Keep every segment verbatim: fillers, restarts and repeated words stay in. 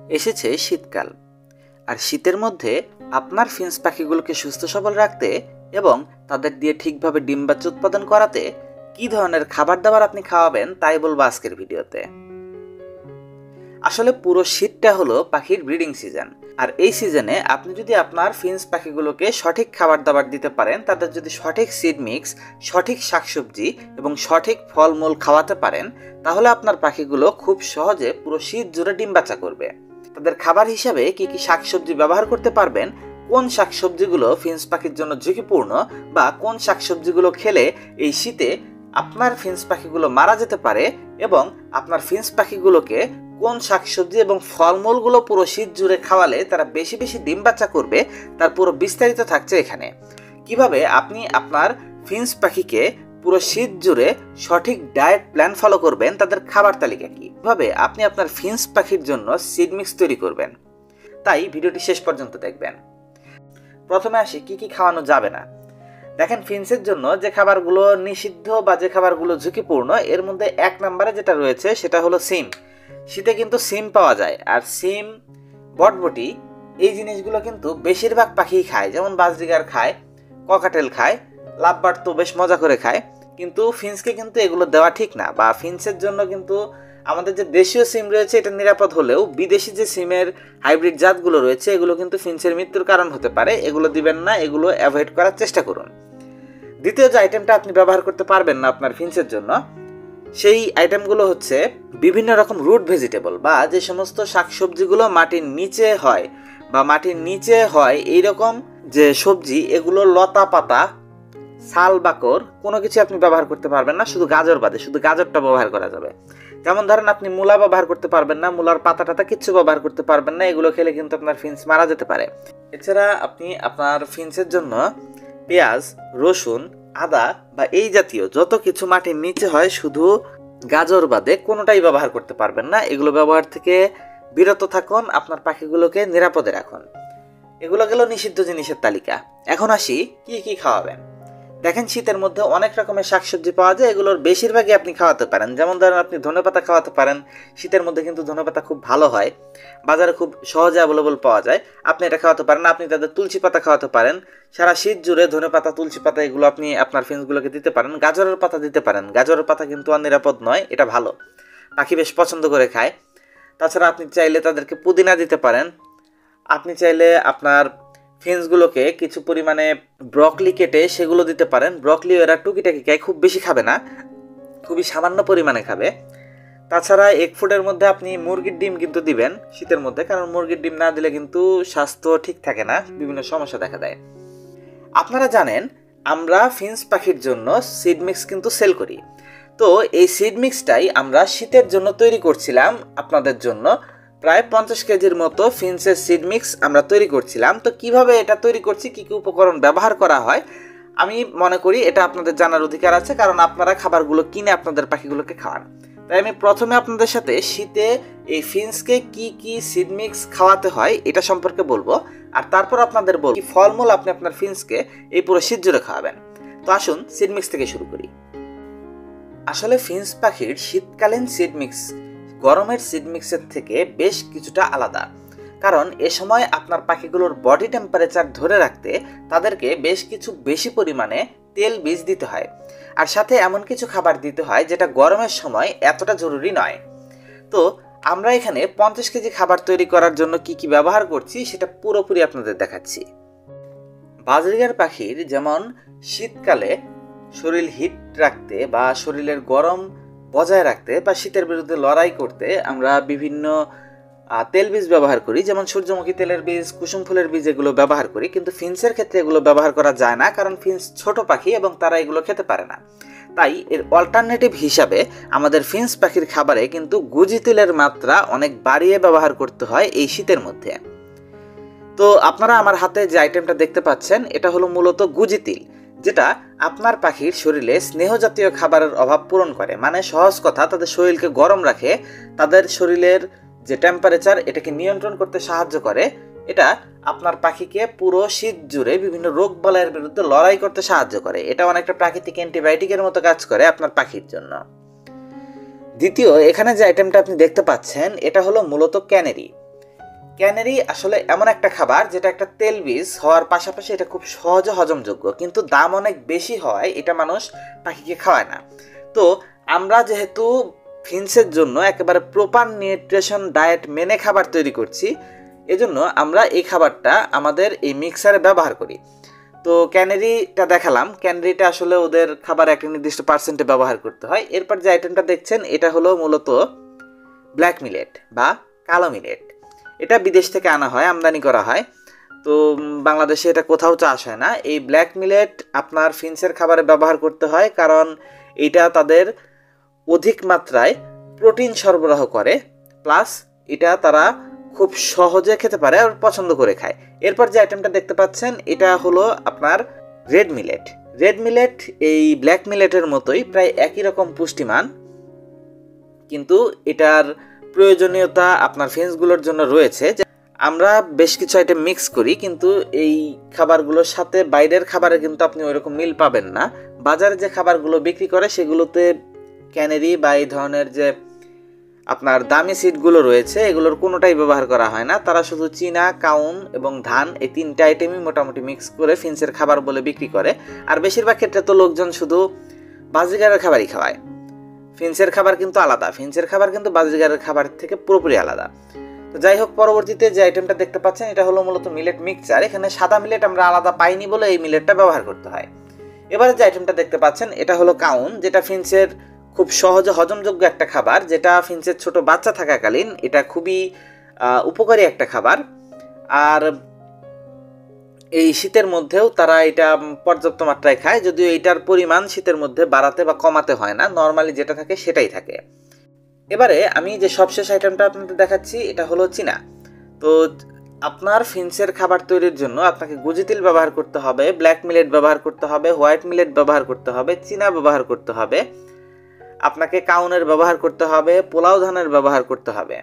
এসেছে শীতকাল, আর শীতের মধ্যে আপনার ফিন্স পাখিগুলোকে সুস্থ সবল রাখতে এবং তাদের দিয়ে ঠিকভাবে ডিম বাচ্চা উৎপাদন করাতে কি ধরনের খাবার দাবার আপনি খাওয়াবেন তাই বলবো আজকের ভিডিওতে। আসলে পুরো শীতটা হলো পাখির ব্রিডিং সিজন, আর এই সিজনে আপনি যদি আপনার ফিন্স পাখিগুলোকে সঠিক খাবার দাবার দিতে পারেন, তাদের যদি সঠিক সিড মিক্স, সঠিক শাকসবজি এবং সঠিক ফলমূল খাওয়াতে পারেন, তাহলে আপনার পাখিগুলো খুব সহজে পুরো শীত জুড়ে ডিম বাচ্চা করবে। তাদের খাবার হিসাবে কি কি শাকসবজি ব্যবহার করতে পারবেন, কোন শাকসবজিগুলো ফিন্স পাখির জন্য ঝুঁকিপূর্ণ, বা কোন শাকসবজিগুলো খেলে এই শীতে আপনার ফিন্স পাখিগুলো মারা যেতে পারে, এবং আপনার ফিন্স পাখিগুলোকে কোন শাকসবজি এবং ফলমূলগুলো পুরো শীত জুড়ে খাওয়ালে তারা বেশি বেশি ডিম বাচ্চা করবে, তার পুরো বিস্তারিত থাকছে এখানে। কিভাবে আপনি আপনার ফিন্স পাখিকে পুরো শীত জুড়ে সঠিক ডায়েট প্ল্যান ফলো করবেন, তাদের খাবার তালিকা কি, কিভাবে আপনি আপনার ফিন্স পাখির জন্য সিড মিক্স তৈরি করবেন, তাই ভিডিওটি শেষ পর্যন্ত দেখবেন। প্রথমে আসি কি কি খাওয়ানো যাবে না। দেখেন, ফিন্সের জন্য যে খাবারগুলো নিষিদ্ধ বা যে খাবারগুলো ঝুঁকিপূর্ণ, এর মধ্যে এক নম্বরে যেটা রয়েছে সেটা হলো সিম। শীতে কিন্তু সিম পাওয়া যায়, আর সিম, বটবটি, এই জিনিসগুলো কিন্তু বেশিরভাগ পাখিই খায়, যেমন বাজরিগার খায়, ককাটেল খায়, লাভবার্ড তো বেশ মজা করে খায়। কিন্তু ফিন্সকে কিন্তু এগুলো দেওয়া ঠিক না, বা ফিন্সের জন্য কিন্তু আমাদের যে দেশীয় সিম রয়েছে এটা নিরাপদ হলেও বিদেশি যে সিমের হাইব্রিড জাতগুলো রয়েছে এগুলো কিন্তু ফিন্সের মৃত্যুর কারণ হতে পারে। এগুলো দিবেন না, এগুলো অ্যাভয়েড করার চেষ্টা করুন। দ্বিতীয় যে আইটেমটা আপনি ব্যবহার করতে পারবেন না আপনার ফিন্সের জন্য, সেই আইটেমগুলো হচ্ছে বিভিন্ন রকম রুট ভেজিটেবল, বা যে সমস্ত শাকসবজিগুলো মাটির নিচে হয় বা মাটির নিচে হয় এইরকম যে সবজি, এগুলো লতা পাতা, ছাল বাকর কোনো কিছু আপনি ব্যবহার করতে পারবেন না, শুধু গাজর বাদে। শুধু গাজরটা ব্যবহার করা যাবে। যেমন ধরেন, আপনি মূলা ব্যবহার করতে পারবেন না, মূলার পাতা টাতা কিচ্ছু ব্যবহার করতে পারবেন না, এগুলো খেলে কিন্তু আপনার ফিন্স মারা যেতে পারে। এছাড়া আপনি আপনার ফিন্সের জন্য পেঁয়াজ, রসুন, আদা বা এই জাতীয় যত কিছু মাটির নিচে হয় শুধু গাজর বাদে কোনোটাই ব্যবহার করতে পারবেন না। এগুলো ব্যবহার থেকে বিরত থাকুন, আপনার পাখিগুলোকে নিরাপদে রাখুন। এগুলো গেল নিষিদ্ধ জিনিসের তালিকা। এখন আসি কি কি খাওয়াবেন। দেখেন, শীতের মধ্যে অনেক রকমের শাকসবজি পাওয়া যায়, এগুলোর বেশিরভাগই আপনি খাওয়াতে পারেন। যেমন ধরেন, আপনি ধনেপাতা খাওয়াতে পারেন। শীতের মধ্যে কিন্তু ধনেপাতা খুব ভালো হয়, বাজারে খুব সহজে অ্যাভেলেবল পাওয়া যায়, আপনি এটা খাওয়াতে পারেন। আপনি তাদের তুলসী পাতা খাওয়াতে পারেন। সারা শীত জুড়ে ধনেপাতা, তুলসী পাতা এগুলো আপনি আপনার ফিন্সগুলোকে দিতে পারেন। গাজরের পাতা দিতে পারেন। গাজরের পাতা কিন্তু অনিরাপদ নয়, এটা ভালো, পাখি বেশ পছন্দ করে খায়। তাছাড়া আপনি চাইলে তাদেরকে পুদিনা দিতে পারেন। আপনি চাইলে আপনার ফিন্সগুলোকে কিছু পরিমাণে ব্রকলি কেটে সেগুলো দিতে পারেন। ব্রকলি এরা টুকিটাকি খায়, খুব বেশি খাবে না, খুবই সামান্য পরিমাণে খাবে। তাছাড়া এক ফুডের মধ্যে আপনি মুরগির ডিম কিন্তু দিবেন শীতের মধ্যে, কারণ মুরগির ডিম না দিলে কিন্তু স্বাস্থ্য ঠিক থাকে না, বিভিন্ন সমস্যা দেখা দেয়। আপনারা জানেন, আমরা ফিন্স পাখির জন্য সিড মিক্স কিন্তু সেল করি। তো এই সিড মিক্সটাই আমরা শীতের জন্য তৈরি করছিলাম আপনাদের জন্য। প্রায় পঞ্চাশ কেজির মতো ফিন্সের সিড মিক্স আমরা তৈরি করছিলাম। তো কিভাবে এটা তৈরি করছি, কী কী উপকরণ ব্যবহার করা হয়, আমি মনে করি এটা আপনাদের জানার অধিকার আছে, কারণ আপনারা খাবারগুলো কিনে আপনাদের পাখিগুলোকে খাওয়ান। তাই আমি প্রথমে আপনাদের সাথে শীতে এই ফিন্সকে কি কি সিড মিক্স খাওয়াতে হয় এটা সম্পর্কে বলবো, আর তারপর আপনাদের বলবো ফলমূল আপনি আপনার ফিন্সকে এই পুরো শীত জুড়ে খাওয়াবেন। তো আসুন সিড মিক্স থেকে শুরু করি। আসলে ফিন্স পাখির শীতকালীন সিড মিক্স গরমের সিড মিক্সের থেকে বেশ কিছুটা আলাদা, কারণ এ সময় আপনার পাখিগুলোর বডি টেম্পারেচার ধরে রাখতে তাদেরকে বেশ কিছু বেশি পরিমাণে তেল বীজ দিতে হয়, আর সাথে এমন কিছু খাবার দিতে হয় যেটা গরমের সময় এতটা জরুরি নয়। তো আমরা এখানে পঞ্চাশ কেজি খাবার তৈরি করার জন্য কি কি ব্যবহার করছি সেটা পুরোপুরি আপনাদের দেখাচ্ছি। বাজরিগার পাখির যেমন শীতকালে শরীর হিট রাখতে বা শরীরের গরম বজায় রাখতে বা শীতের বিরুদ্ধে লড়াই করতে আমরা বিভিন্ন তেল বীজ ব্যবহার করি, যেমন সূর্যমুখী তেলের বীজ, কুসুম ফুলের বীজ, এগুলো ব্যবহার করি। কিন্তু ফিন্সের ক্ষেত্রে এগুলো ব্যবহার করা যায় না, কারণ ফিন্স ছোট পাখি এবং তারা এগুলো খেতে পারে না। তাই এর অল্টারনেটিভ হিসাবে আমাদের ফিন্স পাখির খাবারে কিন্তু গুজি তেলের মাত্রা অনেক বাড়িয়ে ব্যবহার করতে হয় এই শীতের মধ্যে। তো আপনারা আমার হাতে যে আইটেমটা দেখতে পাচ্ছেন এটা হলো মূলত গুজি তিল, যেটা আপনার পাখির শরীরে স্নেহ জাতীয় খাবারের অভাব পূরণ করে। মানে সহজ কথা, তাদের শরীরকে গরম রাখে, তাদের শরীরের যে টেম্পারেচার এটাকে নিয়ন্ত্রণ করতে সাহায্য করে। এটা আপনার পাখিকে পুরো শীত জুড়ে বিভিন্ন রোগ বালাইয়ের বিরুদ্ধে লড়াই করতে সাহায্য করে। এটা অনেকটা প্রাকৃতিক অ্যান্টিবায়োটিকের মতো কাজ করে আপনার পাখির জন্য। দ্বিতীয়, এখানে যে আইটেমটা আপনি দেখতে পাচ্ছেন এটা হলো মূলত ক্যানেরি। ক্যানারি আসলে এমন একটা খাবার যেটা একটা তেল বীজ হওয়ার পাশাপাশি এটা খুব সহজে হজমযোগ্য, কিন্তু দাম অনেক বেশি হওয়ায় এটা মানুষ পাখিকে খাওয়ায় না। তো আমরা যেহেতু ফিন্সের জন্য একেবারে প্রপার নিউট্রিশন ডায়েট মেনে খাবার তৈরি করছি, এজন্য আমরা এই খাবারটা আমাদের এই মিক্সারে ব্যবহার করি। তো ক্যানারিটা দেখালাম, ক্যানারিটা আসলে ওদের খাবার একটা নির্দিষ্ট পার্সেন্টে ব্যবহার করতে হয়। এরপর যে আইটেমটা দেখছেন এটা হলো মূলত ব্ল্যাক মিলেট বা কালো মিলেট। এটা বিদেশ থেকে আনা হয়, আমদানি করা হয়। তো বাংলাদেশে এটা কোথাও চাষ হয় না। এই ব্ল্যাক মিলেট আপনার ফিন্সের খাবারে ব্যবহার করতে হয়, কারণ এটা তাদের অধিক মাত্রায় প্রোটিন সরবরাহ করে, প্লাস এটা তারা খুব সহজে খেতে পারে আর পছন্দ করে খায়। এরপর যে আইটেমটা দেখতে পাচ্ছেন এটা হলো আপনার রেড মিলেট। রেড মিলেট এই ব্ল্যাক মিলেটের মতোই প্রায় একই রকম পুষ্টিমান, কিন্তু এটার প্রয়োজনীয়তা আপনার ফিন্সগুলোর জন্য রয়েছে। আমরা বেশ কিছু আইটেম মিক্স করি, কিন্তু এই খাবারগুলোর সাথে বাইরের খাবারে কিন্তু আপনি ওইরকম মিল পাবেন না। বাজারে যে খাবারগুলো বিক্রি করে সেগুলোতে ক্যানারি বা এই ধরনের যে আপনার দামি সিডগুলো রয়েছে এগুলোর কোনোটাই ব্যবহার করা হয় না। তারা শুধু চীনা, কাউন এবং ধান এই তিনটা আইটেমই মোটামুটি মিক্স করে ফিন্সের খাবার বলে বিক্রি করে। আর বেশিরভাগ ক্ষেত্রে তো লোকজন শুধু বাজিগারের খাবারই খাওয়ায়। ফিন্সের খাবার কিন্তু আলাদা, ফিন্সের খাবার কিন্তু বাজিগারের খাবার থেকে পুরোপুরি আলাদা। তো যাই হোক, পরবর্তীতে যে আইটেমটা দেখতে পাচ্ছেন এটা হলো মূলত মিলেট মিক্সচার। এখানে সাদা মিলেট আমরা আলাদা পাইনি বলে এই মিলেটটা ব্যবহার করতে হয়। এবারে যে আইটেমটা দেখতে পাচ্ছেন এটা হলো কাউন, যেটা ফিন্সের খুব সহজে হজমযোগ্য একটা খাবার, যেটা ফিন্সের ছোট বাচ্চা থাকাকালীন এটা খুবই উপকারী একটা খাবার। আর এই শীতের মধ্যেও তারা এটা পর্যাপ্ত মাত্রায় খায়, যদিও এটার পরিমাণ শীতের মধ্যে বাড়াতে বা কমাতে হয় না, নর্মালি যেটা থাকে সেটাই থাকে। এবারে আমি যে সবশেষ আইটেমটা আপনাদের দেখাচ্ছি এটা হলো চীনা। তো আপনার ফিন্সের খাবার তৈরির জন্য আপনাকে গুজি তিল ব্যবহার করতে হবে, ব্ল্যাক মিলেট ব্যবহার করতে হবে, হোয়াইট মিলেট ব্যবহার করতে হবে, চীনা ব্যবহার করতে হবে, আপনাকে কাউনের ব্যবহার করতে হবে, পোলাও ধানের ব্যবহার করতে হবে,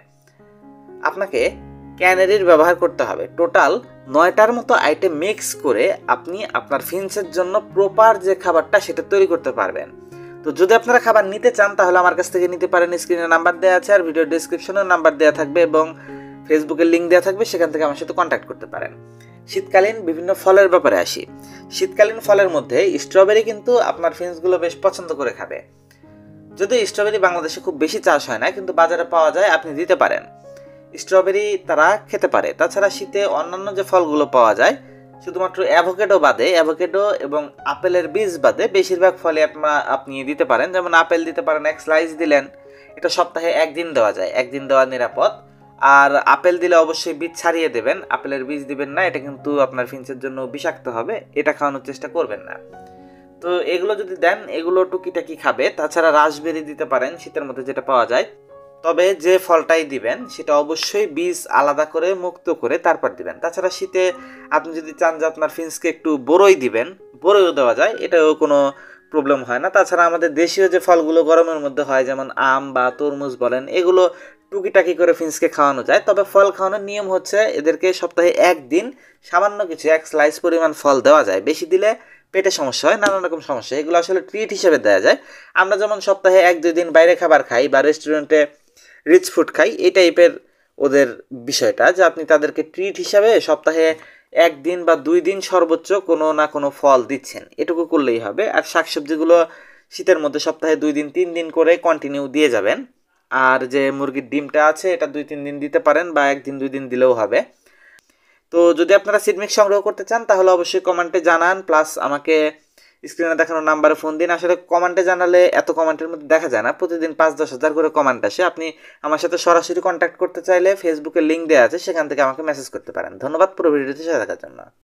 আপনাকে ক্যানারির ব্যবহার করতে হবে। টোটাল নয়টার মতো আইটেম মিক্স করে আপনি আপনার ফিন্সের জন্য প্রপার যে খাবারটা সেটা তৈরি করতে পারবেন। তো যদি আপনারা খাবার নিতে চান তাহলে আমার কাছ থেকে নিতে পারেন। স্ক্রিনে নাম্বার দেওয়া আছে আর ভিডিও ডিসক্রিপশনেও নাম্বার দেওয়া থাকবে এবং ফেসবুকের লিঙ্ক দেওয়া থাকবে, সেখান থেকে আমার সাথে কন্ট্যাক্ট করতে পারেন। শীতকালীন বিভিন্ন ফলের ব্যাপারে আসি। শীতকালীন ফলের মধ্যে স্ট্রবেরি কিন্তু আপনার ফিন্সগুলো বেশ পছন্দ করে খাবে। যদিও স্ট্রবেরি বাংলাদেশে খুব বেশি চাষ হয় না, কিন্তু বাজারে পাওয়া যায়, আপনি দিতে পারেন। স্ট্রবেরি তারা খেতে পারে। তাছাড়া শীতে অন্যান্য যে ফলগুলো পাওয়া যায় শুধুমাত্র অ্যাভোকেডো বাদে, অ্যাভোকেডো এবং আপেলের বীজ বাদে বেশিরভাগ ফলে আপনারা আপনি দিতে পারেন। যেমন আপেল দিতে পারেন, এক স্লাইস দিলেন, এটা সপ্তাহে একদিন দেওয়া যায়, একদিন দেওয়া নিরাপদ। আর আপেল দিলে অবশ্যই বীজ ছাড়িয়ে দেবেন, আপেলের বীজ দিবেন না, এটা কিন্তু আপনার ফিন্সের জন্য বিষাক্ত হবে, এটা খাওয়ানোর চেষ্টা করবেন না। তো এগুলো যদি দেন এগুলো টুকিটাকি খাবে। তাছাড়া রাসবেরি দিতে পারেন শীতের মধ্যে যেটা পাওয়া যায়, তবে যে ফলটাই দিবেন সেটা অবশ্যই বীজ আলাদা করে মুক্ত করে তারপর দিবেন। তাছাড়া শীতে আপনি যদি চান যে আপনার ফিন্সকে একটু বড়ই দিবেন, বড়ইও দেওয়া যায়, এটাও কোনো প্রবলেম হয় না। তাছাড়া আমাদের দেশীয় যে ফলগুলো গরমের মধ্যে হয় যেমন আম বা তরমুজ বলেন, এগুলো টুকিটাকি করে ফিন্সকে খাওয়ানো যায়। তবে ফল খাওয়ানোর নিয়ম হচ্ছে এদেরকে সপ্তাহে একদিন সামান্য কিছু এক স্লাইস পরিমাণ ফল দেওয়া যায়, বেশি দিলে পেটে সমস্যা হয়, নানান রকম সমস্যা, এগুলো আসলে ট্রিট হিসেবে দেওয়া যায়। আমরা যেমন সপ্তাহে এক দুই দিন বাইরে খাবার খাই বা রেস্টুরেন্টে রিচ ফুড খাই, এই টাইপের ওদের বিষয়টা, যে আপনি তাদেরকে ট্রিট হিসাবে সপ্তাহে একদিন বা দুই দিন সর্বোচ্চ কোনো না কোনো ফল দিচ্ছেন, এটুকু করলেই হবে। আর শাকসবজিগুলো শীতের মধ্যে সপ্তাহে দুই দিন তিন দিন করে কন্টিনিউ দিয়ে যাবেন। আর যে মুরগির ডিমটা আছে এটা দুই তিন দিন দিতে পারেন বা একদিন দুই দিন দিলেও হবে। তো যদি আপনারা সিডমিক্স সংগ্রহ করতে চান তাহলে অবশ্যই কমেন্টে জানান, প্লাস আমাকে স্ক্রিনে দেখানো নাম্বারে ফোন দিন। আসলে কমেন্টে জানালে এত কমেন্টের মধ্যে দেখা যায় না, প্রতিদিন পাঁচ দশ হাজার করে কমেন্ট আসে। আপনি আমার সাথে সরাসরি কন্ট্যাক্ট করতে চাইলে ফেসবুকের লিঙ্ক দেওয়া আছে, সেখান থেকে আমাকে মেসেজ করতে পারেন। ধন্যবাদ পুরো ভিডিওটি সাথে দেখার জন্য।